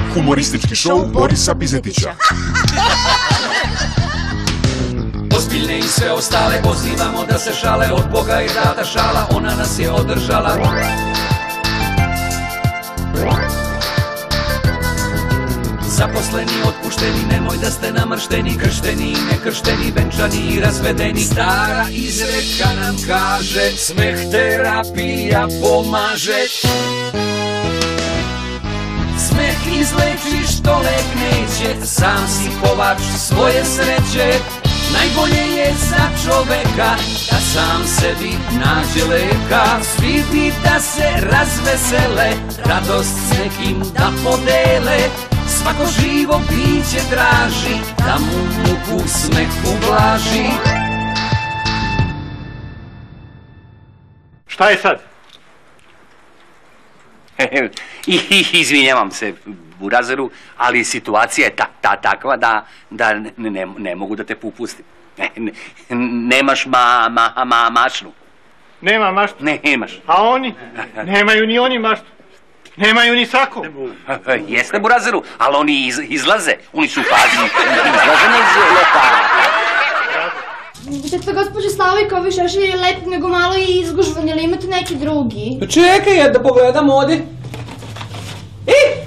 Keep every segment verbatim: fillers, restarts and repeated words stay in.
Humoristički šou Borisa Bizetića. Ozbiljne i sve ostale pozivamo da se šale, od Boga i rada šala, ona nas je održala. Zaposleni, otpušteni, nemoj da ste namršteni, kršteni i nekršteni, venčani i razvedeni. Stara izreka nam kaže, smeh terapija pomaže. Smeh izleči što lek neće, sam si kovač svoje sreće. Najbolje je za čoveka da sam sebi nađe leka. Svi bi da se razvesele, radost s nekim da podele. Svako živo biće traži da mu muku smeh ublaži. Šta je sad? Izvinjavam se, Burazeru, ali situacija je ta, ta, takva da, da ne, ne, ne mogu da te popustim. Ne, ne, nemaš ma, ma, ma, mašnu. Nema maštu? Ne, nemaš. A oni? Nemaju ni oni maštu. Nemaju ni sako. Jeste, Burazeru, ali oni iz, izlaze. Oni su u fazi izlaženja iz lokala. Vidite, gospođe Slavojka, ovi šešir je lep nego malo i izgužvan, ili imate neki drugi? Pa čekaj ja da pogledam ovdje. E!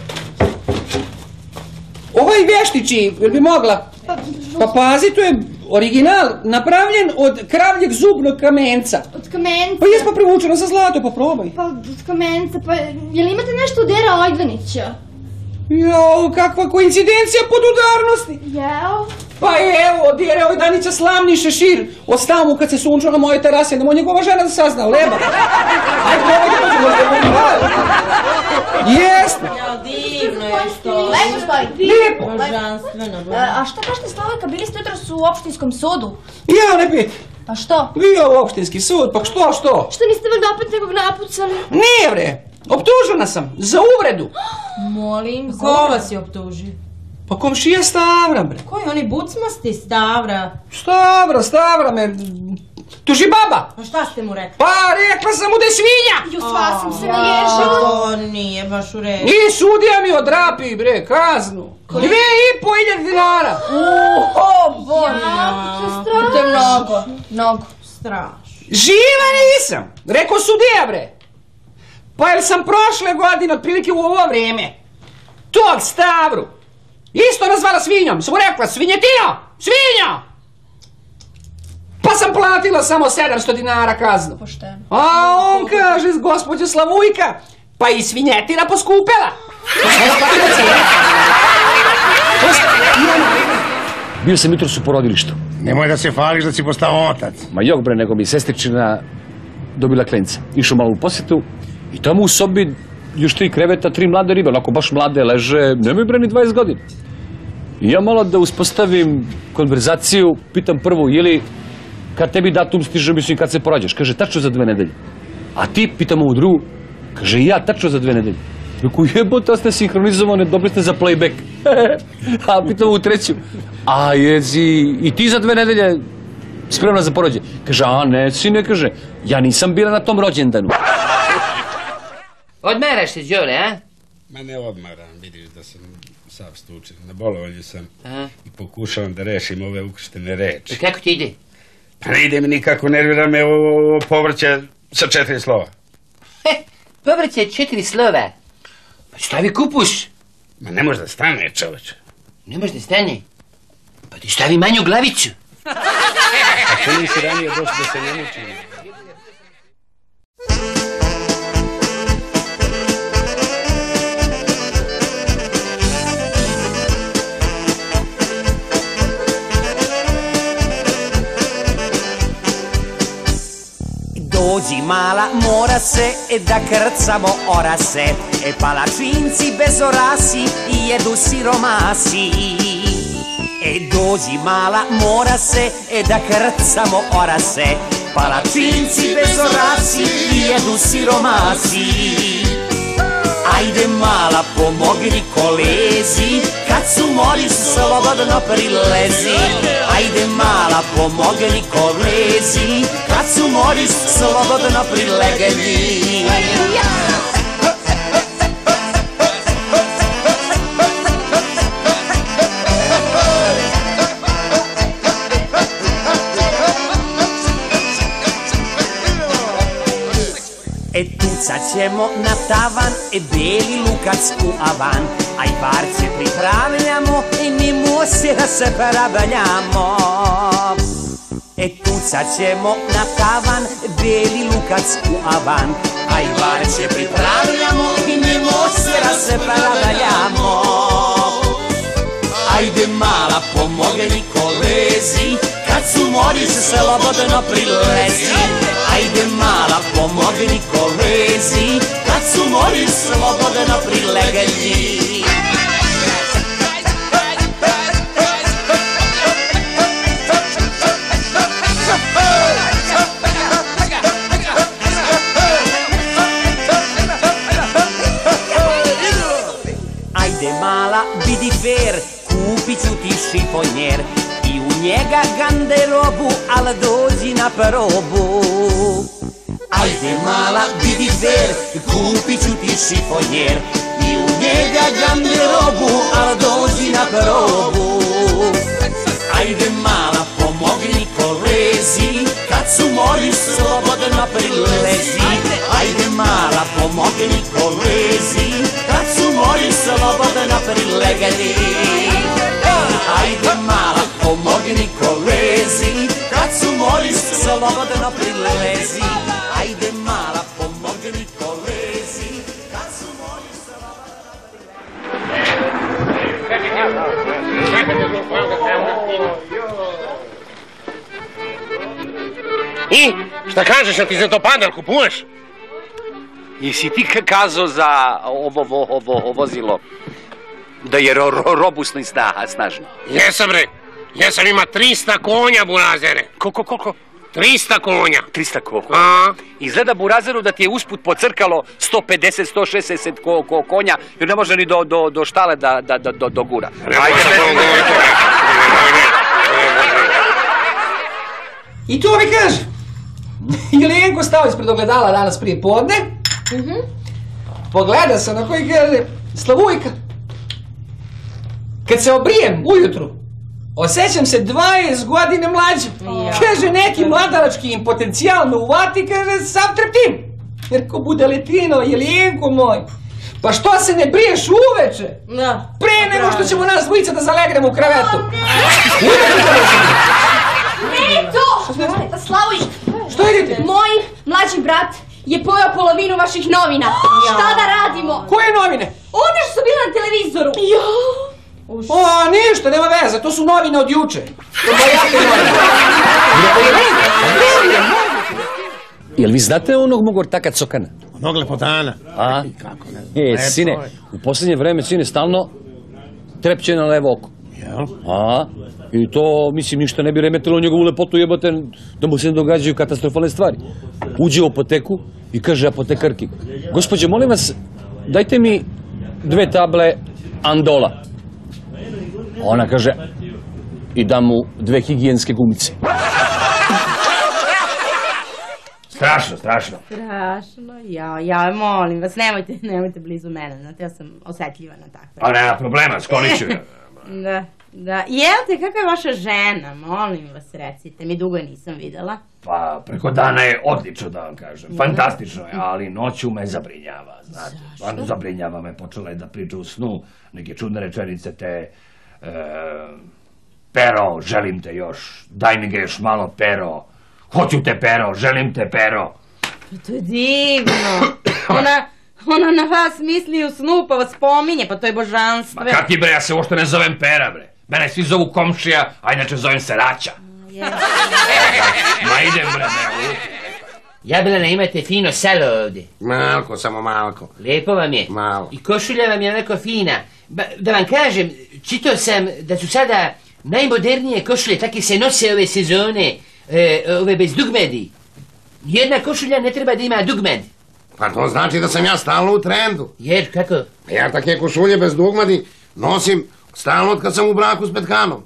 Ovaj vještići, jel bi mogla? Pa pazi, to je original, napravljen od kravljeg zubnog kamenca. Od kamenca? Pa jes pa privučeno sa zlato, pa probaj. Pa od kamenca, pa jel imate nešto od Dera Ojdanića? Jao, kakva koincidencija podudarnosti. Jel? Pa evo, od Dere Ojdanića slavni šešir. Ostao mu kad se sunčao na moje terase, nemoj njegova žena da sazna, leba. Ajde, ovdje dođemo. Jesno. Jel, divno je što. Lepo stoji. Lijepo. Božanstveno. A šta kažete, Slavojka, bili ste jutros u opštinskom sudu? Ja ne pit. Pa što? Bio u opštinski sud, pa što, što? Što niste valjda opet nekog napucali? Nije bre, optužena sam, za uvredu. Molim, ko vas je optužio? Pa komšija Stavra bre. Koji oni bucmasti, Stavra? Stavra, Stavra me tuži baba. A šta ste mu rekli? Pa rekla sam mu da je svinja. Ju, sva sam se naježila. To nije baš u redu. I sudija mi odrapi bre, kaznu. Dve i po hiljade dinara. O, Bože. To je mnogo. Mnogo. Strašno. Živa nisam, rekao sudija bre. Pa jer sam prošle godine, otprilike u ovo vrijeme, tog Stavru isto nazvala svinjom, sam mu rekla, svinjetino, svinja! Pa sam platila samo sedamsto dinara kaznu. Pošteno. A on kaže, gospođa Slavujka, pa i svinjetina poskupela. Bio sam jutros u porodilištu. Nemoj da se fališ da si postao otac. Ma jok bre, nego mi sestričina dobila klinca. Išao malo u posjetu i tamo u sobi još tri kreveta, tri mlade ribe, onako baš mlade leže, nemoj bre ni dvadeset godina. I ja malo da uspostavim konverzaciju, pitam prvo, ili kad tebi datum stiže, mislim kad se porađaš, kaže tačno za dve nedelje. A ti, pitam ovu drugu, kaže i ja tačno za dve nedelje. Rekao, jebote, ste sinhronizovane, dobri ste za playback. A pitam ovu treću, a jezi, i ti za dve nedelje spremna za porođaj? Kaže, a ne, sine, kaže, ja nisam bila na tom rođendanu. Odmeraš se, Đole, a? Ma ne odmaram, vidiš da sam sav stučen. Na bolovanju sam i pokušavam da rešim ove ukrštene reči. I kako ti ide? Pa ne ide mi nikako, nervira me ovo povrće sa četiri slova. He, povrće četiri slova. Pa stavi kupus. Ma ne može da stane, čoveče. Ne može da stane? Pa ti stavi manju glavicu. Ako nisi ranije došli da se ne mučim. Dođi mala, mora se da krcamo orase, e palačinci bez orasi i jedu siromasi. E dođi mala, mora se da krcamo orase, palačinci bez orasi i jedu siromasi. Ajde mala, pomogni kolezi, kad su mori slobodno prilezi. Ajde mala, pomogni kolezi, kad su mori slobodno prilegeni. ćemo na tavan, e beli lukac u avan. Aj barce pripravljamo i mi musira se pravljamo. E tucat ćemo na tavan, beli lukac u avan. Aj barce pripravljamo i mi musira se pravljamo. Ajde mala pomoge mi kolezi, kad su mori se slobodno prilezi. Ajde mala pomoge mi kolezi, kad su mori slobodno prilezi. Ajde mala bidi fer, kupit ću ti šiponjer i u njega ganderobu, al dođi na probu. Ajde mala bidi fer, kupit ću ti šiponjer i u njega ganderobu, al dođi na probu. Ajde mala pomogni kolezi, kad su mori slobodno prilezi. Ajde mala pomogni kolezi, kad su mori slobodno prilezi. Ajde mala pomogni kolezi, kad su mori slobodno prilezi. Ajde mala pomogni kolezi, kad su mori slobodno I, šta kažeš, a ti za to padal kupuješ? I si ti kazao za ovo, ovo, ovo vozilo da je ro, ro, robustno i snažno? Jesam bre, jesam, ima trista konja, burazere. Koliko, koliko? trista konja. trista konja. Izgleda, burazeru, da ti je usput pocrkalo sto pedeset do sto šezdeset ko, ko, konja, jer ne može ni do, do, do štale da, da, da do, do gura. Ajde, I tu mi kaže, Jelijenko stao ispred ogledala danas prije podne, pogleda se na koji kaže, Slavujka, kad se obrijem ujutru, osjećam se dvadeset godine mlađe. Kaže, neki mladalački im potencijal me uvati, kaže, sam treptim. Jer ko bude letino, Jelijenko moj, pa što se ne briješ uveče? Pre nego što ćemo nas dvojica da zalegnemo u krevetu. Ne to! Slavujka! Što idete? Moj mlađi brat je pojao polovinu vaših novina. Šta da radimo? Koje novine? One što su bile na televizoru. O, ništa, nema veze, to su novine od juče. Jel vi znate onog mog ortaka Cokana? Onog lepotana. A? E, sine, u posljednje vreme, sine, stalno trepće na levo oko. Jel? A? I to, mislim, ništa ne bi remetilo njegovu lepotu, jebote, da mu se ne događaju katastrofalne stvari. Uđe u apoteku i kaže apotekarki, gospođe, molim vas, dajte mi dve table Andola. Ona kaže, i da mu dve higijenske gumice. Strašno, strašno. Strašno, ja, ja, molim vas, nemojte, nemojte blizu mene, znate, ja sam osjetljiva na takve. A nema problema, sklonit ću ja. Da, da, jel te, kakva je vaša žena, molim vas, recite, mi dugo je nisam videla. Pa, preko dana je odlično, da vam kažem, fantastično je, ali noću me zabrinjava, znate. Zašto? Zabrinjava me, počela je da priča u snu, neke čudne rečenice te... Pero, želim te još, daj mi ga još malo, Pero, hoću te, Pero, želim te, Pero. To je divno, ona, ona na vas misli u snu pa vas pominje, pa to je božanstvo. Ma kaki bre, ja se uopšte ne zovem Pera bre, mene svi zovu komšija, a inače zovem se Raća. Ma idem bre, ne, Jablana, imate fino selo ovdje. Malko, samo malko. Lijepo vam je. Malo. I košulja vam je onako fina. Ba, da vam kažem, čitao sam da su sada najmodernije košulje, takve se nose ove sezone, e, ove bez dugmedi. Jedna košulja ne treba da ima dugmed. Pa to znači da sam ja stalno u trendu. Jer, kako? Ja takve košulje bez dugmedi nosim stalno od kad sam u braku s Petkanom.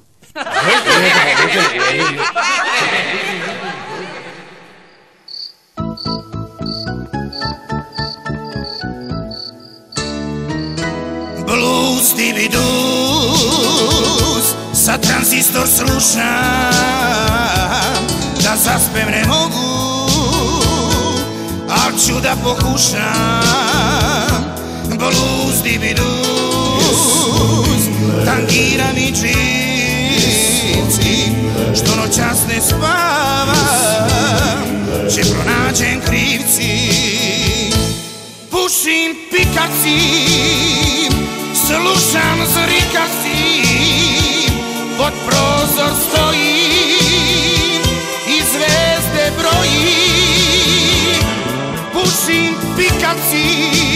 Blues divi dus, sa tranzistor slušam, da zaspem ne mogu, al ću da pokušam. Blues, dibi duz, tangirani živci, što noćas ne spavam, će pronađen krivci. Pušim pikaci, slušam zrikaci, pod prozor stojim i zvezde brojim. Pušim pikaci,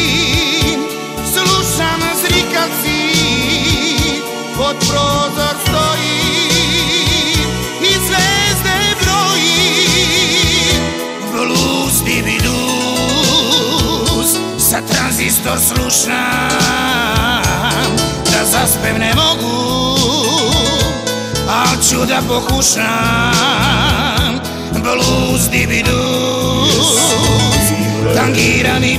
slušam zrikaci, pod prozor stojim i zvezde brojim. Blues, dibi duz, sa tranzistor slušam, da zaspem ne mogu, al ću da pokušam. Blues, dibi duz, tangirani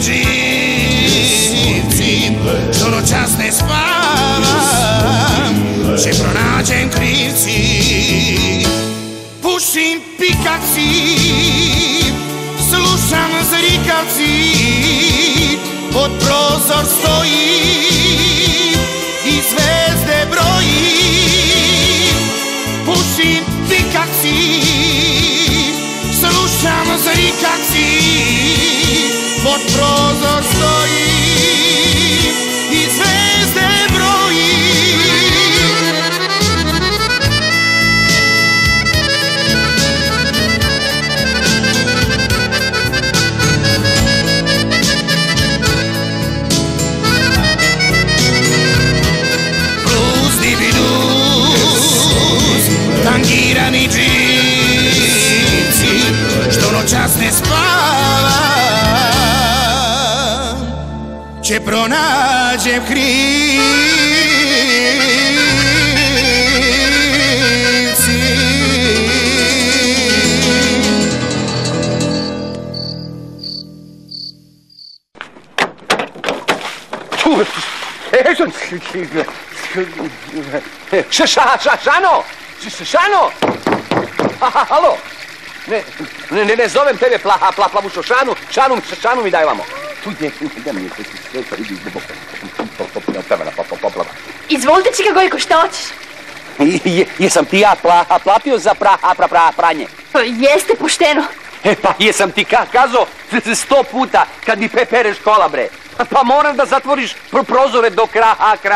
živci, što noćas ne spavam, će pronađen krivci. Pušim pikaci, slušam zrikaci, pod prozor stojim i zvezde brojim. Pušim pikaci, slušam zrikaci, pod prozor stojim i zvezde brojim. Blues, dibi duz, tangirani živci, što noćas ne spavam, će pronađem krivci. Ša, ša, ša, Šano! Šano! Halo! Ne, ne, ne zovem tebe plaha, pla, plavušo, Šanu, Šanu, Šanu mi daj vamo. Tu je, da mi je, to vidi zbog poplava. Izvolite čika Gojko, šta hoćeš? Jesam ti ja platio za pranje? Jeste pošteno. E pa jesam ti kazao sto puta kad mi pereš kola, bre. Pa moram da zatvoriš prozore do kraja.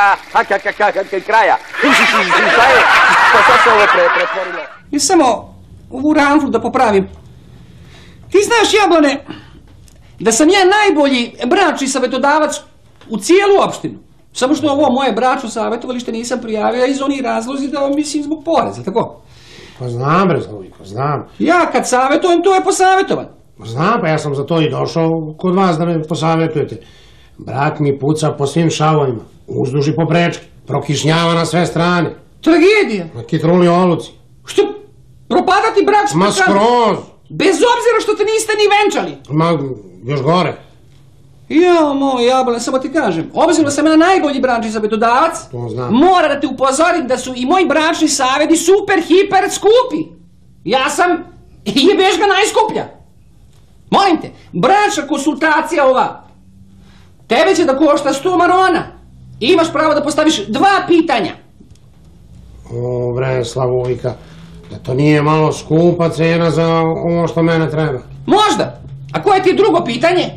Šta je? Pa sad se ovo pretvorilo. I samo ovu ramflu da popravim. Ti znaš, Jablane, da sam ja najbolji bračni savjetodavac u cijelu opštinu. Samo što ovo moje bračno savjetovalište nisam prijavio iz onih razlozi da mislim zbog poreza, tako? Pa znam, bre, Zloviko, znam. Ja kad savjetujem, to je posavjetovan. Pa znam, pa ja sam za to i došao kod vas da me posavjetujete. Brak mi puca po svim šavovima, uzduž i poprečki, prokišnjava na sve strane. Tragedija. Na kitruli oluci. Što? Propadati brak s Ma skroz. Bez obzira što te niste ni venčali. Ma, još gore. Jo, moj Jablane, samo ti kažem, obzirom sam ja najbolji bračni savjetodavac, mora da te upozorim da su i moji bračni savjeti super, hiper, skupi. Ja sam jebešga najskuplja. Molim te, bračna konsultacija ova, tebe će da košta sto marona. I imaš pravo da postaviš dva pitanja. O, bre, Slavojka, da to nije malo skupa cena za ovo što mene treba. Možda. A koje ti je drugo pitanje?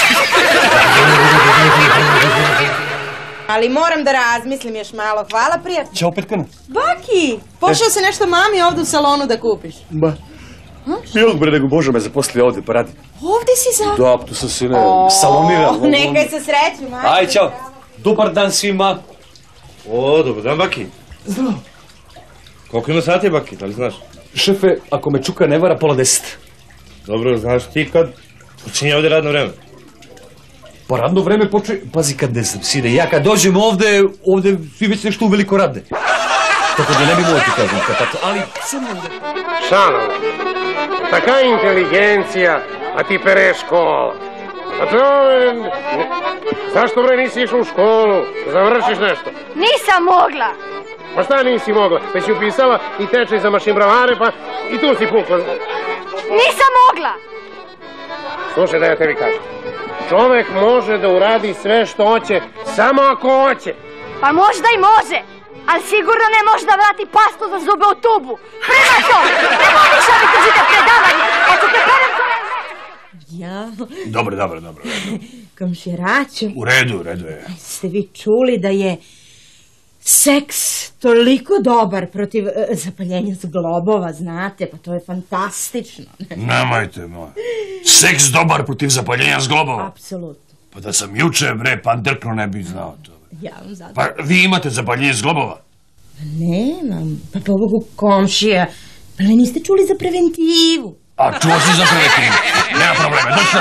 Ali moram da razmislim još malo. Hvala, prijatno. Ćao, Petkana. Baki, pošao se nešto mami ovdje u salonu da kupiš. Ba. Nije bre, nego Božo me zaposlio ovdje, pa radi. Ovdje si za... Da, tu sam se ne salonirao. Nekaj se sreću, mami. Aj, čao. Dobar dan svima. O, dobar dan, Baki. Zdravo. Koliko ima sati, Baki, da li znaš? Šefe, ako me Čuka ne vara, pola deset. Dobro, znaš ti kad počinje ovdje radno vreme? Pa radno vreme počne... Pazi kad ne znam, sine, ja kad dođem ovdje, ovdje svi već nešto uveliko rade. Tako da ne bi moći kažem, ali samo ovdje... Šano, taka inteligencija, a ti pereš škola. A to... Zašto bre nisi išla u školu? Završiš nešto? Nisam mogla. Pa šta nisi mogla? Već si upisala i tečaj za mašin bravare, pa i tu si pukla. Nisam mogla. Slušaj da ja tebi kažem. Čovek može da uradi sve što hoće, samo ako hoće. Pa možda i može, ali sigurno ne može da vrati pastu za zube u tubu. Prema to, nema više da mi držite predavanje, pa ćete pravim to ne... Ja... Dobro, dobro, dobro. Komširačo... U redu, u redu je. Ste vi čuli da je seks toliko dobar protiv e, zapaljenja zglobova, znate, pa to je fantastično. Nemojte, moj. Seks dobar protiv zapaljenja zglobova? Apsolutno. Pa da sam juče, bre, pandrkno ne bi znao to. Ja vam zato... Pa vi imate zapaljenje zglobova? Nemam, pa pobogu komšija, pa ne niste čuli za preventivu. A čuo si za preventivu? Nema problema, doći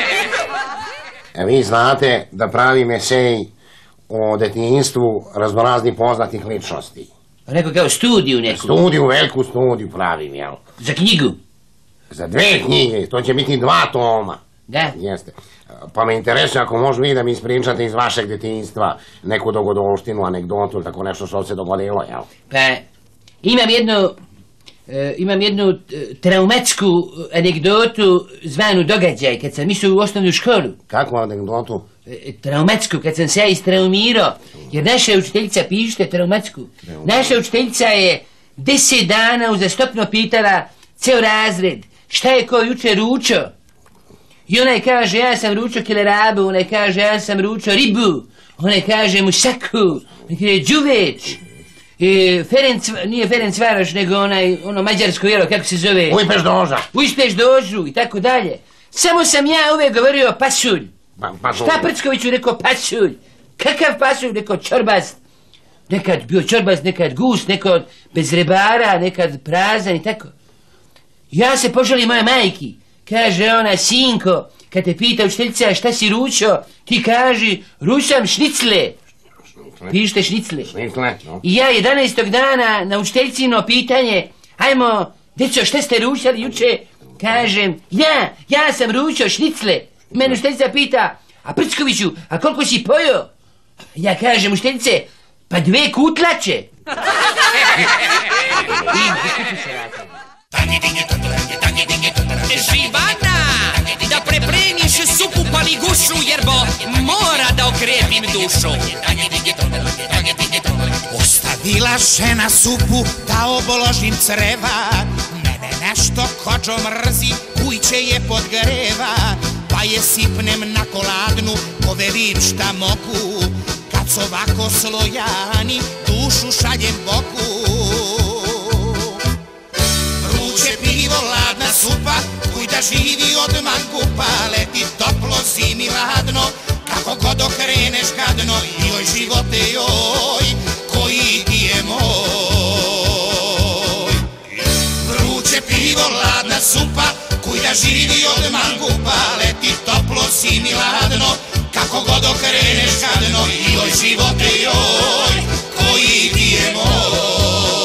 da vi znate da pravim esej o detinjstvu raznoraznih poznatih ličnosti. Neko kao studiju neku? Studiju, veliku studiju pravim, jel? Za knjigu? Za dve knjige, to će biti dva toma. Da? Jeste. Pa me interesuje ako možu vi da mi ispričate iz vašeg detinjstva neku dogodovštinu, anegdotu ili tako nešto što se dogodilo, jel? Pa, imam jednu, e, imam jednu e, traumatsku anegdotu zvanu događaj kad sam išao u osnovnu školu. Kakvu anegdotu? E, traumatsku, kad sam se ja istraumirao, jer naša učiteljica, pišite traumatsku, naša učiteljica je deset dana uzastopno pitala ceo razred šta je ko juče ručo. I onaj kaže ja sam ručo kilerabu, onaj kaže ja sam ručo ribu, onaj kaže musaku, onaj kaže đuveč. E, Ferenc, nije Ferenc Varoš, nego onaj, ono mađarsko jelo, kako se zove? Ujpeš doža. Ujpeš dožu i tako dalje. Samo sam ja uvijek govorio pasulj. Pa, pasulj. Šta Prckoviću rekao pasulj? Kakav pasulj? Rekao čorbast. Nekad bio čorbast, nekad gust, nekad bez rebara, nekad prazan i tako. Ja se poželim moje majki. Kaže ona, sinko, kad te pita učiteljica šta si ručo, ti kaži, ručam šnicle. Pišite šnicle. Šnicle, no. I ja jedanaestog dana na učiteljcino pitanje, ajmo, deco, šta ste ručali juče? Kažem, ja, ja sam ručao šnicle. Mene učiteljica pita, a Prckoviću, a koliko si pojeo? Ja kažem, učiteljice, pa dve kutlače. Živana, da prepremiš supu paligušu, jer bo mora da okrepim dušu. Ostavila žena supu da oboložim creva, mene nešto kođo mrzi, ujče je podgreva, pa je sipnem na koladnu, ove vičta moku, kad s ovako slojani, dušu šaljem boku. Vruće pivo, ladna supa, kuj da živi od mangupa, leti toplo, zimi ladno, kako god okreneš gadno, joj živote joj, koji ti je moj. Vruće pivo, ladna supa, kuj da živi od mangupa, leti toplo, zimi ladno, kako god okreneš gadno, joj živote joj, koji ti je moj.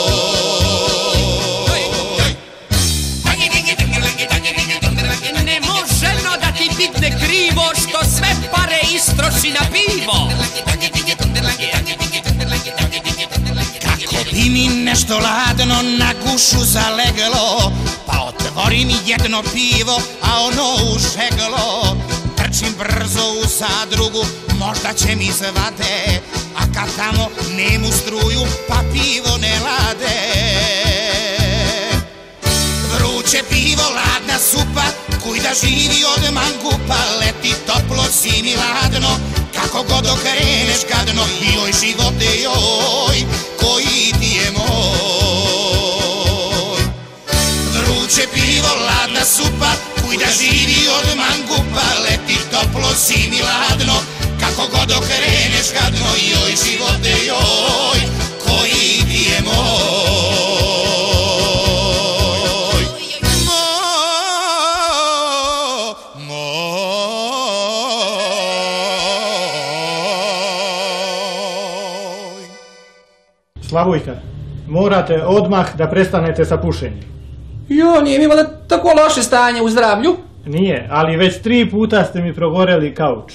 Ne krivo što sve pare istroši na pivo. Kako bi mi nešto ladno na gušu zaleglo, pa otvorim jedno pivo, a ono u žeglo. Trčim brzo u zadrugu, možda će mi zvade, a kad tamo nemu struju, pa pivo ne lade. Vruće pivo, ladna supa, kuj da živi od mangupa, leti toplo, zimi ladno, kako god okreneš gadno, joj živote joj, koji ti je moj. Vruće pivo, ladna supa, kuj da živi od mangupa, leti toplo, zimi ladno, kako god okreneš gadno, joj živote joj, koji ti je moj. Slavojka, morate odmah da prestanete sa pušenjem. Jo, nije mi imala tako loše stanje u zdravlju. Nije, ali već tri puta ste mi progoreli kauč.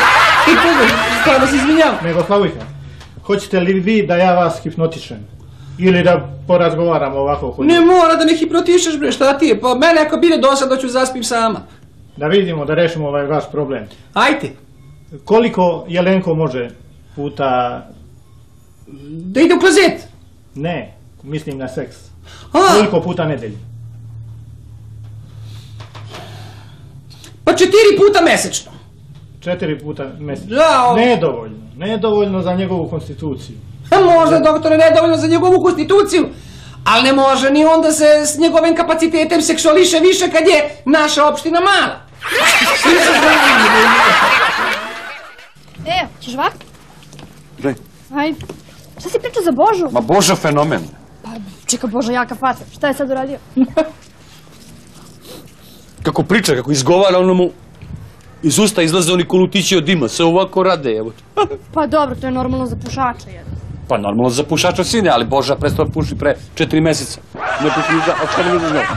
Stvarno se izvinjam. Nego, Slavojka, hoćete li vi da ja vas hipnotišem? Ili da porazgovaramo ovako kod... Ne mora da me hipnotišeš, bre, šta ti je? Pa mene ako bide dosadno ću zaspim sama. Da vidimo, da rešimo ovaj vaš problem. Ajde. Koliko Jelenko može puta... Da ide u klozet? Ne, mislim na seks. A. Koliko puta nedelju? Pa četiri puta mesečno. Četiri puta mesečno. Da, ovo... Nedovoljno. Nedovoljno za njegovu konstituciju. A možda, doktore, nedovoljno za njegovu konstituciju. Ali ne može ni onda se s njegovim kapacitetem seksuališe više kad je naša opština mala. E, ćeš vak? Gle. Ajde. Šta si pričao za Božu? Ma Boža fenomen. Pa, čeka Boža, jaka faca. Šta je sad uradio? Kako priča, kako izgovara, ono mu iz usta izlaze oni kolutići od dima, sve ovako rade, evo. Pa dobro, to je normalno za pušača, jer. Pa normalno za pušača sine, ali Boža prestao puši pre četiri meseca. Ne puši ni za, a šta ne znam.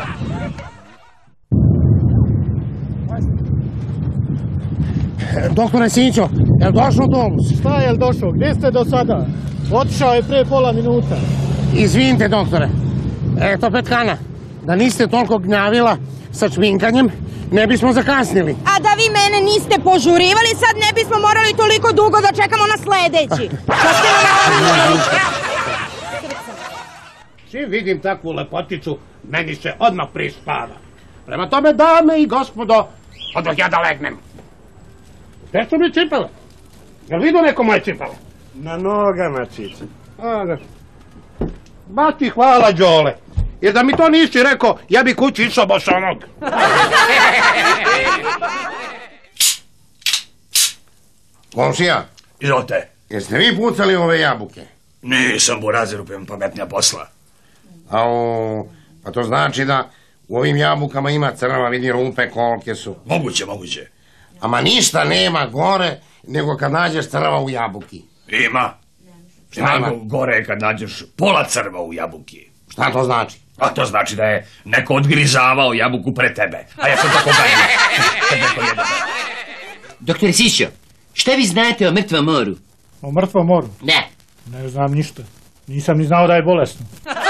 Doktore Sinćo, je li došao autobus? Šta je li došao? Gdje ste do sada? Otišao je pre pola minuta. Izvinite, doktore. Eto Petkana, da niste toliko gnjavila sa čminkanjem, ne bismo zakasnili. A da vi mene niste požurivali, sad ne bismo morali toliko dugo da čekamo na sledeći. Šta ste nam Čim vidim takvu lepoticu, meni se odmah prispava. Prema tome, dame i gospodo, odmah ja da legnem. Gde su mi cipele? Jel vidio neko moje cipele? Na nogama, Čiče. Ba ti hvala, Đole. Jer da mi to nisi rekao, ja bi kući išao bosonog. Komšija, Izvolite. jeste vi pucali ove jabuke? Nisam buraziru, pa imam pametnija posla. Au, pa to znači da u ovim jabukama ima crva, vidi rupe kolike su. Moguće, moguće. Ama ništa nema gore nego kad nađeš crva u jabuki. Ima. Šta ima? Gore je kad nađeš pola crva u jabuki. Šta to znači? A to znači da je neko odgrizavao jabuku pre tebe. A ja sam tako ganio. Doktore Sišćo, šta vi znate o mrtvom moru? O mrtvom moru? Ne. Ne znam ništa. Nisam ni znao da je bolesno.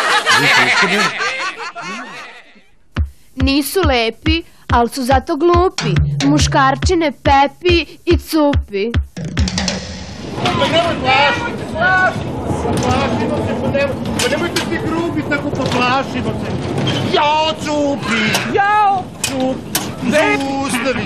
Nisu lepi, ali su zato glupi. Muškarčine Pepi i Cupi. Pa nemoj plašiti, plašimo se, plašimo se, pa nemoj, pa nemojte ti grubiti, tako poplašimo se. Jao, Cupi! Jao! Cupi! Zustavi!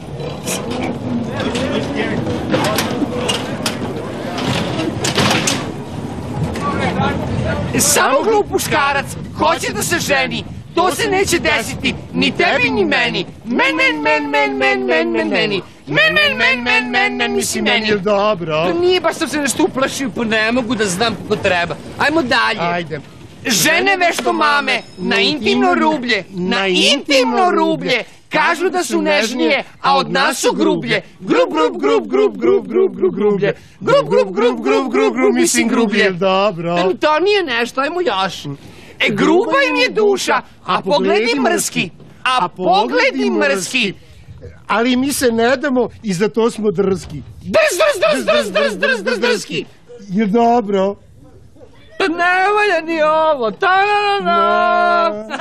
Samo glup muškarac hoće da se ženi. To se neće desiti ni tebi ni meni. Men, men, men, men, men, men, men, meni. Men, men, men, men, men, men, misli meni. Jel dobro? Pa nije, baš sam se nešto uplašio, pa ne mogu da znam kako treba. Ajmo dalje. Ajde. Žene vešto mame, na intimno rublje, na intimno rublje. Kažu da su nežnije, a od nas su grublje. Grub, grub, grub, grub, grub, grub, grub, grublje. Grub, grub, grub, grub, grub, grub, mislim grublje. Jel dobro? To nije nešto, ajmo još. E, gruba im je duša, a pogledi mrski. A pogledi mrski. Ali mi se ne damo i za to smo drski. Drz, drz, drz, drz, drz, drz, drz, drski. Jel dobro? Ne valja ni ovo. Ta-da-da-da.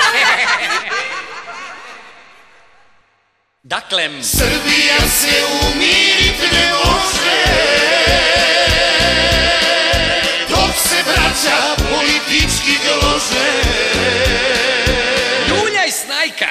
Dakle, Srbija se umirit ne može dok se braća politički glože. Ljulja i Snajka.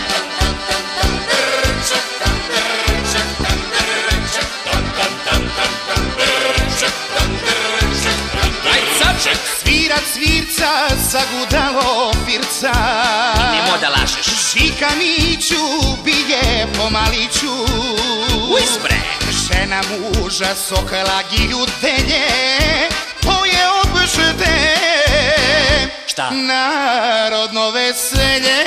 Svirat svirca, zagudalo firca. Nemo da lažeš. Žika Miću bije po maliću. Uizbre. Žena muža sokala giljutelje, to je obžde. Šta? Narodno veselje.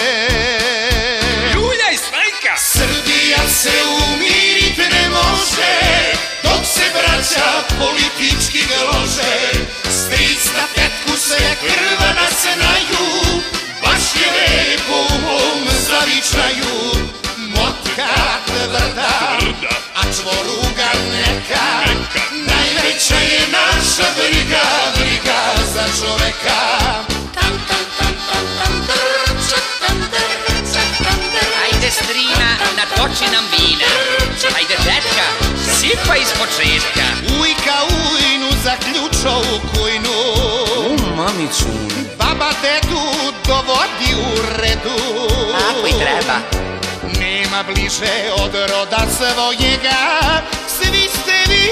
Ljulja i Snajka. Srbija se umirit ne može dok se braća politički glože. Stric na tetku se krva nasenaju, baš je lepo u mom zavičaju. Motka tvrda, a čvoruga neka, najveća je naša briga, briga za čoveka. Tam, tam, tam, tam, tam, drčak, tam, drčak, tam, drčak. Ajde strina, natoči nam vina. Ajde tetka, sipa iz početka. Ujka ujnu zaključo u kujnu. U mamicu. Baba dedu dovodi u redu. Tako i treba. Nema bliže od roda svojega, svi ste vi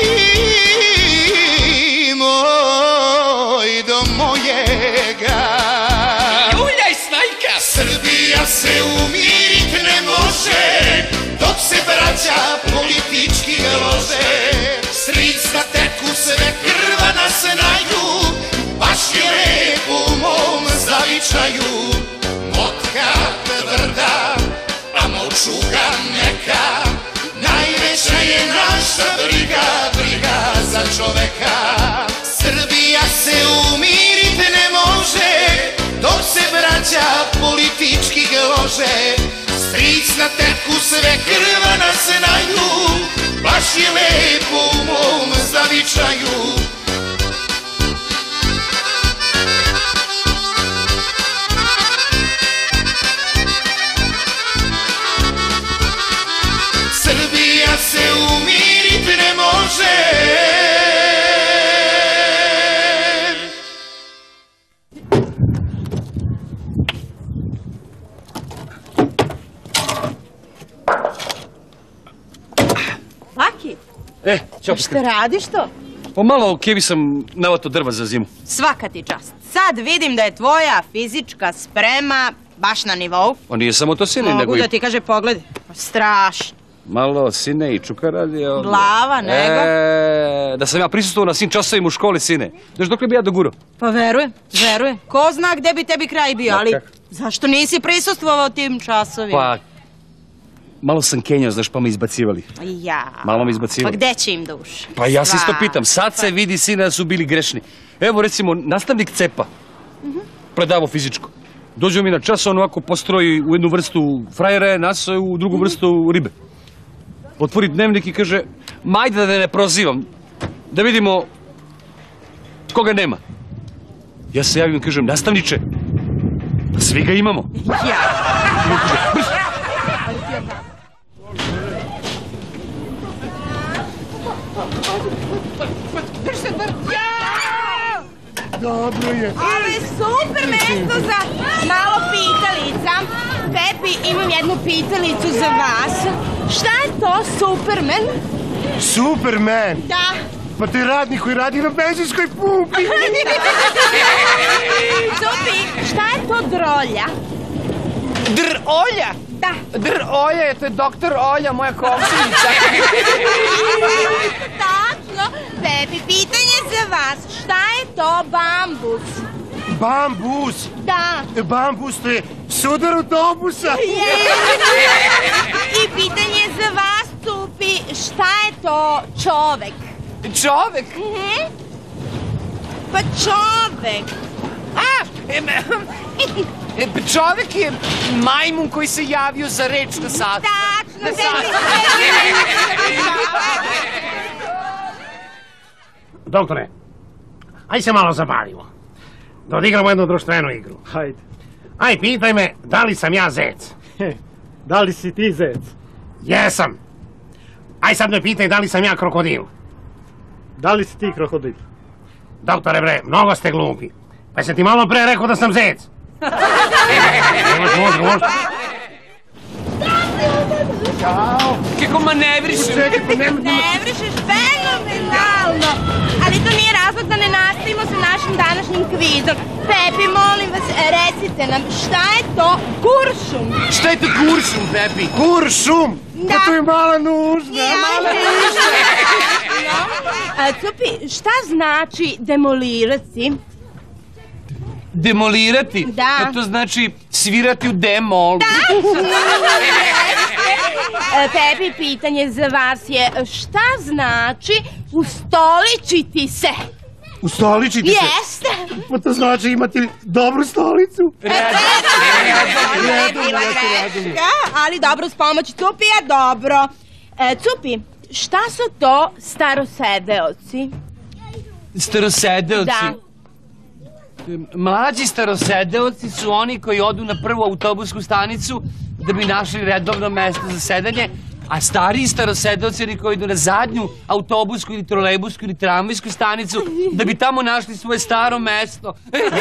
moj do mojega. Juljaj snajka! Srbija se umirit ne može, dok se braća politički lože. Stric na tetku sve krva nas naju, baš je lepo u mom zavičaju. Motka tvrda, a močuga neka, najveća je naša briga, briga za čoveka. Srbija se umirit ne može, dok se braća politički lože. Stric na tetku sve krva nas naju, baš je lepo u mom zavičaju. Srbija se umirit ne može. Baki, E, ćao. šta radiš to? Pa malo kevi sam navato drva za zimu. Svaka ti čast. Sad vidim da je tvoja fizička sprema baš na nivou. On nije samo to sine, nego Mogu i... da ti kaže pogled. Strašno. Malo sine i čuka radi ovdje. Glava, nego? E, da sam ja prisustvovao na svim časovima u školi, sine. Znaš dok li bi ja dogurao? Pa verujem, verujem. Ko zna gde bi tebi kraj bio, ali Kako? zašto nisi prisustvovao tim časovima? Pa, malo sam kenjao, znaš, pa me izbacivali. Ja. Malo me Pa izbacivali. gde će im duše? Pa ja se isto Sva- pitam, sad se vidi, sine, da su bili grešni. Evo, recimo, nastavnik cepa, predavo fizičko. Dođu mi na čas, on ovako postroji u jednu vrstu frajere, nas u drugu vrstu ribe. Otvori dnevnik i kaže, majde da ne prozivam, da vidimo koga nema. Ja se javim i kažem, nastavniče, pa svi ga imamo. Dobro je. Ovo je super mesto za malo pitalica. Pepi, imam jednu pitalicu za vas. Šta je to, Superman? Superman? Da. Pa to je radnik koji radi na benzinskoj pumpi. Cupi, šta je to drolja? Dr Olja? Da. Dr Olja, to je doktor Olja, moja komšinica. Tačno. Pepi, pitanje za vas. Šta je to bambus? Bambus? Da. Bambus, to je sudar autobusa. I pitanje za vas, Cupi, šta je to čovek? Čovek? Mhm. Pa čovek. A, em, em, čovek je majmun koji se javio za reč na sat. Tačno, Na sat. Doktore, aj se malo zabavimo. Da odigramo jednu društvenu igru. Hajde. Aj, pitaj me, da li sam ja zec? Da li si ti zec? Jesam. Aj sad me pitaj da li sam ja krokodil. Da li si ti krokodil? Doktore bre, mnogo ste glupi. Pa sam ti malo pre rekao da sam zec. Nemaš možda, možda. Ćao. Kako manevrišem. Manevrišeš fenomenalno. Ali to nije razlog da ne nastavimo sa našim današnjim kvizom. Pepi, molim vas, recite nam, šta je to kuršum? Šta je to kuršum, Pepi? Kuršum? Da. Pa to je mala nužda. Mala nužda. A, Cupi, šta znači demolirati? Demolirati? Da. Pa to znači svirati u D-molu. E, Pepi, pitanje za vas je šta znači ustoličiti se? Ustoličiti se? Jeste. Pa to znači imati dobru stolicu. Nije bila greška, ali dobro s pomoći Cupija, dobro. E, Cupi, šta su to starosedeoci? Starosedeoci? Da. Mlađi starosedeoci su oni koji odu na prvu autobusku stanicu da bi našli redovno mesto za sedanje, a stariji starosedeoci oni koji idu na zadnju autobusku ili trolejbusku ili tramvajsku stanicu da bi tamo našli svoje staro mesto.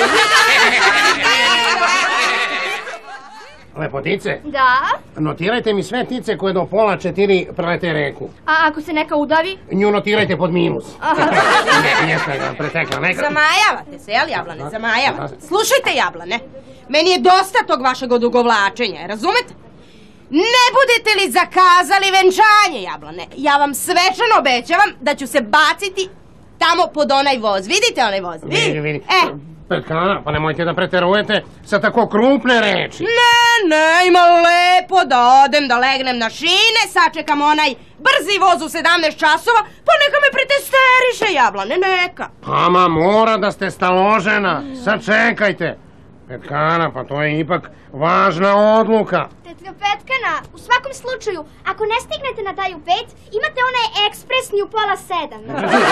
Lepotice, Da? notirajte mi sve ptice koje do pola četiri prelete reku. A ako se neka udavi? Nju notirajte pod minus. Ne, jeste ga pretekla neka. Zamajavate se, jel Jablane? Zamajavate. Slušajte, Jablane, meni je dosta tog vašeg odugovlačenja, razumete? Ne budete li zakazali venčanje, Jablane, ja vam svečano obećavam da ću se baciti tamo pod onaj voz. Vidite onaj voz? Vidi, vidi. E. Petkana, pa nemojte da preterujete sa tako krupne reči. Ne, ne, ima lepo da odem, da legnem na šine, sačekam onaj brzi voz u sedamnaest časova, pa neka me pretesteriše, Jablane, neka. Ama, mora da ste staložena. Sačekajte. Petkana, pa to je ipak važna odluka. Tetka Petkana, u svakom slučaju, ako ne stignete na taj u pet, imate onaj ekspresni u pola sedam.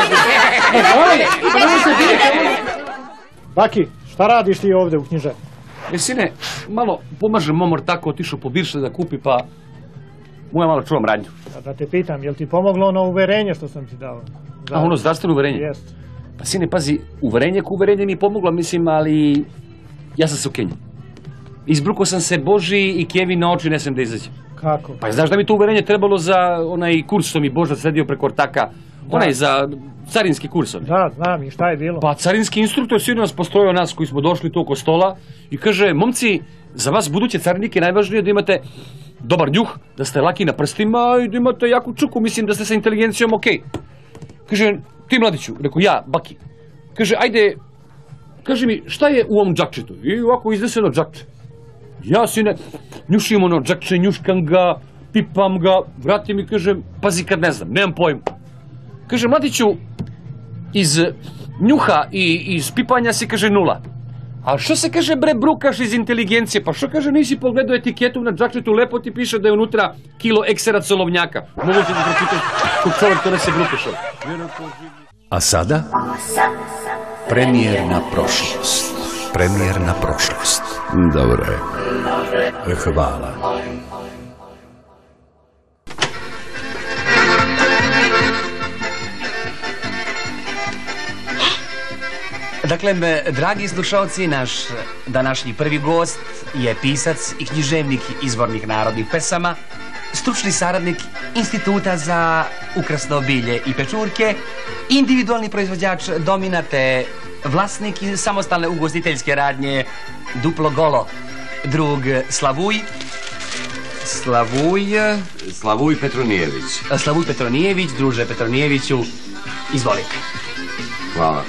Baki, šta radiš ti ovdje u knjiže? E, sine, malo pomažem momor tako otišao po birše da kupi, pa moja malo čuvam radnju. A da te pitam, jel ti pomoglo ono uverenje što sam ti dao? Za... A ono zdravstveno uverenje? Jest. Pa sine, pazi, uverenje ko uverenje mi je pomoglo, mislim, ali ja sam se u Kenji. Izbrukao sam se Boži i Kevi na oči, ne sam da izađem. Kako? Pa znaš da mi to uverenje trebalo za onaj kurs što mi Boža sredio preko ortaka, onaj za carinski kurs. Da, znam, i šta je bilo? Pa carinski instruktor svi nas postrojio nas koji smo došli tu oko stola i kaže, momci, za vas buduće carinike najvažnije je da imate dobar njuh, da ste laki na prstima i da imate jaku čuku, mislim da ste sa inteligencijom okej. Kaže, ti mladiću, rekao ja, Baki, kaže, ajde, kaže mi, šta je u ovom džakčetu? I ovako izneseno džakče. Ja, sine, njušim ono džakče, njuškam ga, pipam ga, vratim i kažem, pazi kad ne znam, nemam pojma. Kaže, mladiću, iz njuha i iz pipanja si, kaže, nula. A što se, kaže, bre, brukaš iz inteligencije? Pa što, kaže, nisi pogledao etiketu na džakčetu, lepo ti piše da je unutra kilo eksera solovnjaka. Mogu ti da pročitaš kog čovjek to ne se brukaš. A sada? Premijerna prošlost. Premijerna prošlost. Dobro je. Hvala. Dakle, dragi slušalci, naš današnji prvi gost je pisac i književnik izvornih narodnih pesama, stručni saradnik Instituta za ukrasno bilje i pečurke, individualni proizvođač domina te vlasnik samostalne ugostiteljske radnje Duplo Golo, drug Slavuj. Slavuj... Slavuj Petronijević. Slavuj Petronijević, druže Petronijeviću, izvolite. Hvala.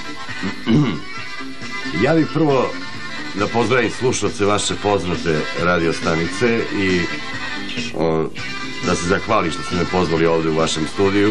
Ja bih prvo da pozdravim slušalce vaše poznate radio stanice i o, da se zahvalim što ste me pozvali ovdje u vašem studiju.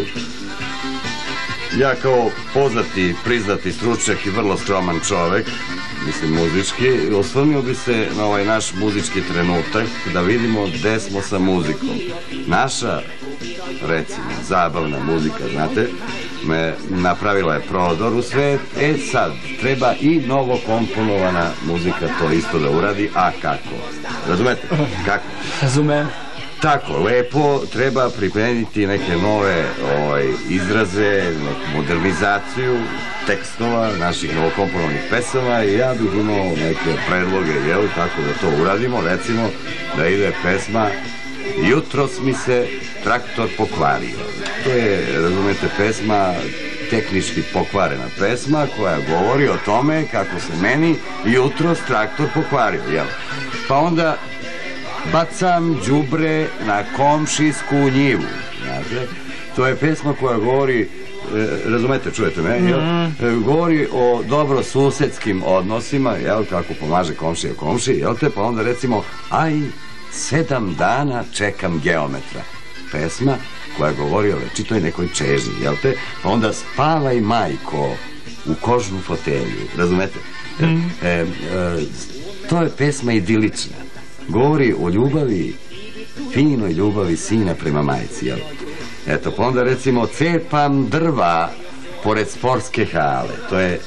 Ja kao poznati, priznati stručnjak i vrlo skroman čovek, mislim muzički, osvrnio bi se na ovaj naš muzički trenutak da vidimo gde smo sa muzikom. Naša, recimo, zabavna muzika, znate, me napravila je prodor u svet, e sad, treba i novo komponovana muzika to isto da uradi, a kako? Razumete? Kako? Razumem. Tako, lepo, treba pripremiti neke nove ovaj, izraze, neku modernizaciju tekstova naših novokomponovanih pesama i ja bih imao neke predloge, jel, tako da to uradimo, recimo da ide pesma Jutros mi se traktor pokvario. To je, razumete, pesma, tehnički pokvarena pesma koja govori o tome kako se meni jutros traktor pokvario, jel? Pa onda bacam đubre na komšijsku njivu, znate? To je pesma koja govori, e, razumete, čujete me, jel? E, govori o dobrosusedskim odnosima, jel, kako pomaže komšija komšiji, jel te? Pa onda recimo, aj, sedam dana čekam geometra. Pesma koja govori o večitoj nekoj čežnji, jel te? Pa onda spavaj majko u kožnu fotelju, razumete? E, e, e, to je pesma idilična. Govori o ljubavi, finoj ljubavi sina prema majci, jel? Eto, pa onda recimo cepam drva pored sportske hale. To je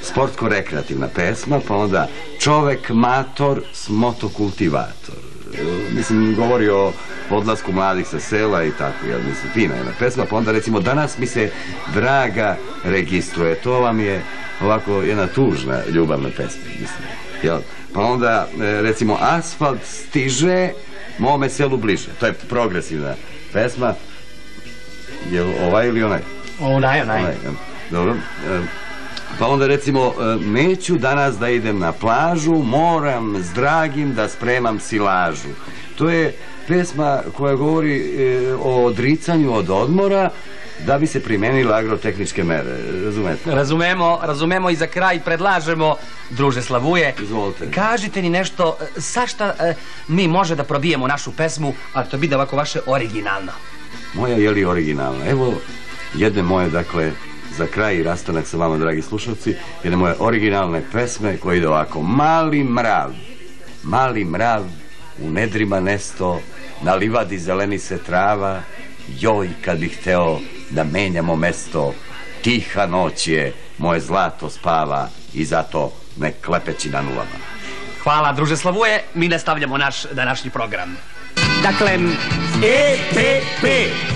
sportsko-rekreativna pesma, pa onda čovek mator s motokultivator. Mislim, govori o odlasku mladih sa sela i tako, jel, mislim, fina jedna pesma, pa onda recimo danas mi se draga registruje, to vam je ovako jedna tužna ljubavna pesma, mislim, jel, pa onda recimo asfalt stiže mome selu bliže, to je progresivna pesma, jel ovaj ili onaj? Onaj, onaj. Dobro. Pa onda recimo, neću danas da idem na plažu, moram s dragim da spremam silažu. To je pesma koja govori o odricanju od odmora da bi se primenile agrotehničke mere, razumete? Razumemo, razumemo i za kraj predlažemo, druže Slavuje, izvolite. Kažite ni nešto, sa šta mi može da probijemo našu pesmu, a to bi da ovako vaše originalno. Moja je li originalna? Evo jedne moje, dakle, za kraj i rastanak sa vama, dragi slušalci, jedne moje originalne pesme koje ide ovako. Mali mrav, mali mrav, u nedrima nesto, na livadi zeleni se trava, joj kad bih hteo da menjamo mesto, tiha noć je, moje zlato spava i zato ne klepeći na nulama. Hvala, druže Slavuje, mi nastavljamo naš današnji program. Dakle, E P P.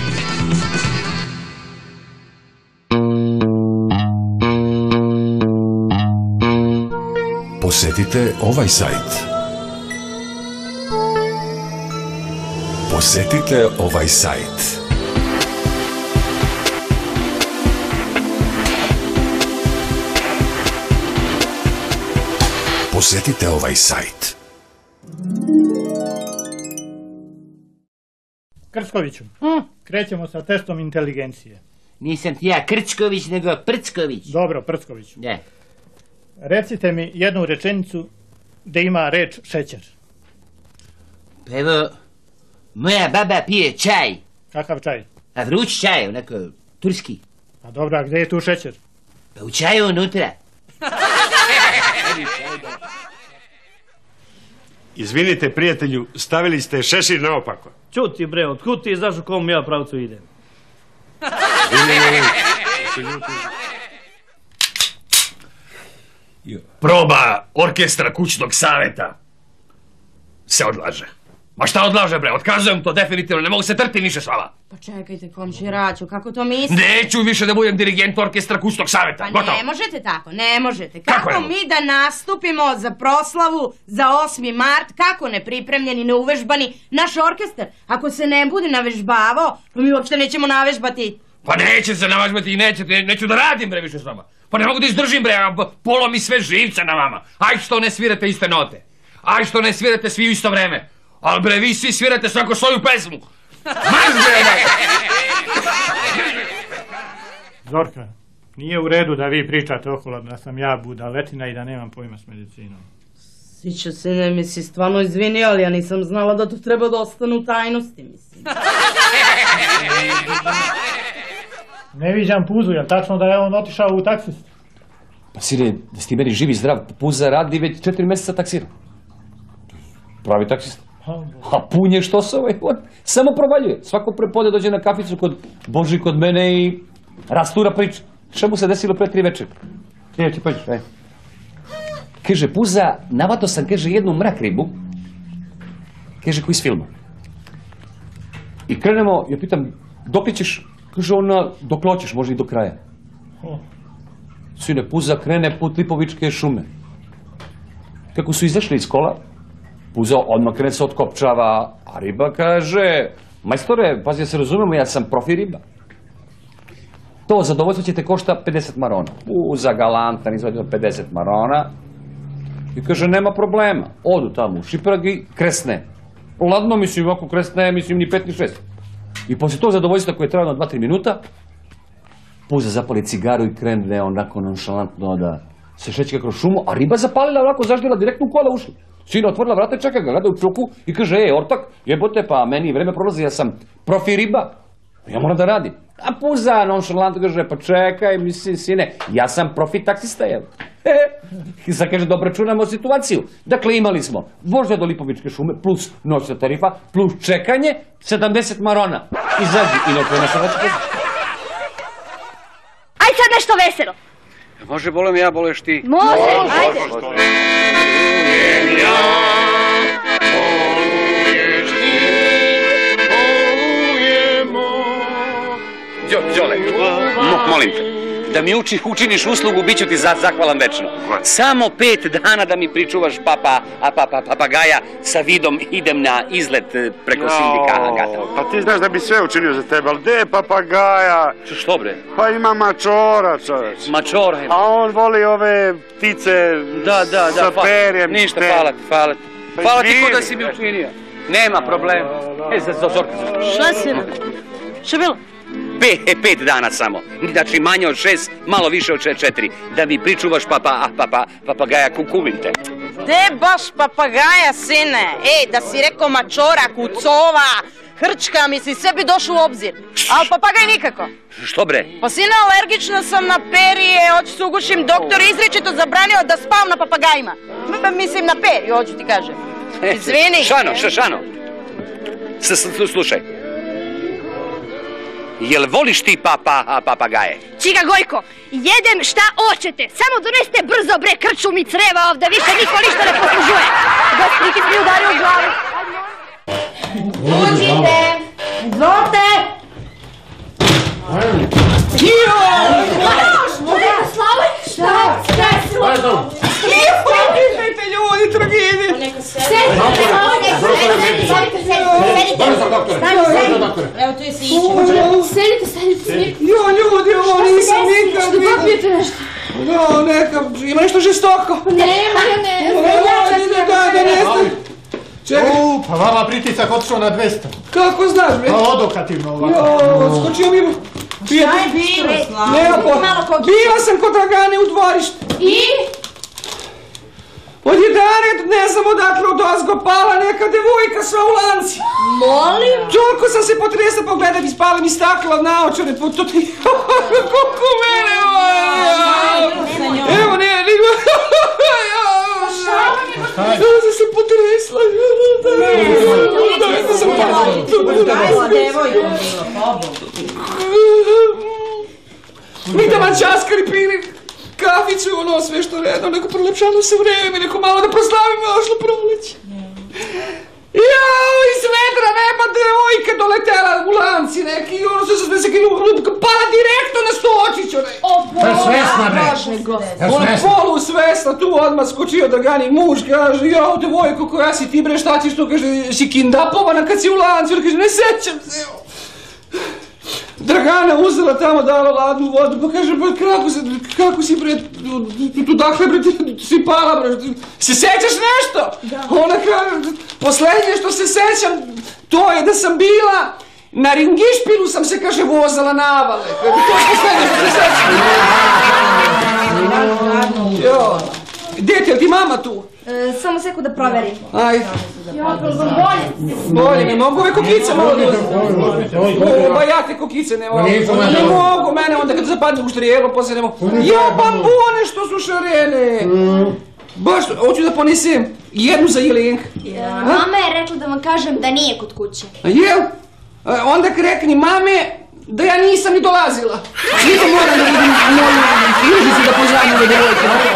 Posetite ovaj sajt. Posetite ovaj sajt. Posetite ovaj sajt. Krčkoviću, krećemo sa testom inteligencije. Nisam ti ja Krčković, nego Prcković. Dobro, Prcković. Ne. Recite mi jednu rečenicu gde ima reč šećer. Pa evo, moja baba pije čaj. Kakav čaj? A vruć čaj, onako, turski. A dobro, a gde je tu šećer? Pa u čaju unutra. Izvinite, prijatelju, stavili ste šešir naopako. Čuti bre, otkud ti znaš u kom ja pravcu idem? Proba orkestra kućnog saveta se odlaže. Ma šta odlaže bre, otkazujem to definitivno, ne mogu se trti više s vama. Pa čekajte, komširaću, kako to mislite? Neću više da budem dirigent orkestra kućnog saveta, Pa gotovo. ne možete tako, ne možete. Kako Kako ne mi da nastupimo za proslavu za osmi mart, kako nepripremljeni, neuvežbani, naš orkestar, ako se ne bude navežbavao, pa mi uopšte nećemo navežbati. Pa neće se navažbati i nećete, neću da radim bre više s vama. Pa ne mogu da izdržim bre, a polomi sve živce na vama. Aj što ne svirate iste note. Aj što ne svirate svi u isto vreme. Ali bre, vi svi svirate svako svoju pesmu. Marš bre! Zorka, nije u redu da vi pričate okolo da sam ja budaletina i da nemam pojma s medicinom. Sića se, ne misli, stvarno izvini, ali ja nisam znala da to treba da ostane u tajnosti, mislim. Ne viđam Puzu, je tačno da je on otišao u taksist? Pa sire, da si ti meni živi zdrav, Puza radi već četiri mjeseca taksira. Pravi taksist. A punje što se ovaj, on samo provaljuje. Svako prepode dođe na kaficu kod Boži, kod mene i rastura priča. Šta mu se desilo pre tri večer? Evo ti pođeš, aj. Kaže, Puza, navato sam, kaže, jednu mrak ribu, kaže, koji iz filma. I krenemo, ja pitam, dok li ćeš? Kaže ona, dok loćeš, može i do kraja. Sine, Puza krene put Lipovičke šume. Kako su izašli iz kola, Puza odmah krene se otkopčava, a riba kaže, majstore, pazi, ja se razumemo, ja sam profi riba. To zadovoljstvo će te košta pedeset marona. Puza galantan izvadio pedeset marona i kaže, nema problema. Odu tamo u Šiprag i kresne. Ladno, mislim, ovako kresne, mislim, ni pet ni šest. I poslije tog zadovoljstva koje je trajalo dva tri minuta, Puza zapali cigaru i krene onako nonšalantno da se šeće kroz šumu, a riba zapalila ovako, zaždila direktno u kola ušli. Sina otvorila vrata, čeka ga, gleda u čuku i kaže, ej, ortak, jebote, pa meni vreme prolazi, ja sam profi riba, ja moram da radim. A Puza nonšalantno kaže, pa čekaj, mislim, sine, ja sam profi taksista, jel? I sad kaže, da obračunamo situaciju. Dakle, imali smo vožnja do Lipovičke šume, plus noćna tarifa, plus čekanje, sedamdeset marona. Izađi i noćna tarifa. Aj sad nešto veselo. Može, bolim ja, boluješ ti. Može, ajde. Đole, molim te, da mi učiniš uslugu, bit ću ti zahvalan večno. Samo pet dana da mi pričuvaš papa, a papa, papagaja, sa vidom idem na izlet preko sindikata. Pa ti znaš da bi sve učinio za tebe, ali gdje je papagaja? Što bre? Pa ima mačora, čoveč. Mačora ima. A on voli ove ptice sa perjem. Ništa, hvala ti, hvala ti. Hvala ti ko da si mi učinio. Nema problema. E, za Zorka. Šta si nam? Šta bilo? Pet dana samo. Znači manje od šest, malo više od četiri. Da mi pričuvaš papa, papa, papagaja, kukulim te. De baš papagaja, sine. Ej, da si rekao mačora, kucova, hrčka, misli, sve bi došlo u obzir. Ali papagaj nikako. Što bre? Pa sine, alergična sam na perije, hoću se ugušim, doktor izričito zabranio da spavam na papagajima. Mislim na periju, hoću ti kažem. Izvini. Šano, šano. Slušaj. Jel voliš ti papa, papagaje? Čiga Gojko, jedem šta hoćete, samo doneste brzo bre krču mi creva ovdje, više niko ništa ne poslužuje. Da strikis mi udario u glavu. Uđite! Izvolite! Joj! Slavoj, šta? Šta je slučajno? Pitajte ljudi, tragedije! Sedite, evo tu je Sić. Sedite, sedite, sedite. Jo, ljudi, ovo nisam nikad vidio. Šta popijete nešto? No, neka, ima nešto žestoko. Nema, ne, ne, da, da, ne. Čekaj. U, pa vama pritisak otišao na dvesta. Kako znaš, bre? Pa odokativno ovako. Jo, skočio mi... Šta je bilo, Slavo? Nema po... Bila sam kod Dragane u dvorištu. I? Odjedanet, ne znam odakle od ozgo pala neka devojka sva u lanci. Molim? Toliko sam se potresla pogledat i spala mi stakla od naočare. To ti... Koliko mene ovo... Evo, ne, niko... Šta je? Ja sam potresla. Da sam potresla. Devojka bila, pobogu. Mi tamo časkari pili kaficu, ono sve što redno, neko prolepšano se vreme, neko malo da proslavimo ošlo proleće. Jao, iz vedra neba devojka doletela u lanci neki, ono sve se neki lupka, pala direktno na stočić, onaj. O Bože, on polu svesna, tu odmah skočio Dragani muž, kaže, jao, devojko, koja si ti bre, šta ćeš tu, kaže, si kindapovana kad si u lanci, on kaže, ne sećam se, Dragana uzela tamo, dala ladnu vodu, pa kaže, pa kako, se, kako si bre, tu dakle bre, ti si pala bre, se sećaš nešto? Da. Ona kaže, poslednje što se sećam, to je da sam bila, na Ringišpilu sam se, kaže, vozala navale. To je poslednje što se sećam. Jo, gdje ti, je ti mama tu? E, samo seku da proverim. Ajde. Ja, bolje. Bolje, ne mogu ove kokice malo da... Ba ja te kokice ne mogu. Ne mogu, mene onda kad zapadne u štrijelo, poslije ne mogu. Ja, bambone što su šarene. Baš, hoću da ponesem jednu za Jelenka. Mama je rekla da vam kažem da nije kod kuće. A jel? Onda rekni mame da ja nisam ni dolazila. Niko moram da vidim moju ilžicu da poznam ove devojke.